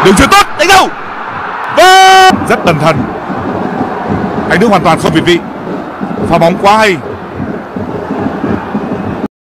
Đường chuyền tốt, đánh đâu. Rất cẩn thận. Anh Đức hoàn toàn không việt vị. Pha bóng quá hay.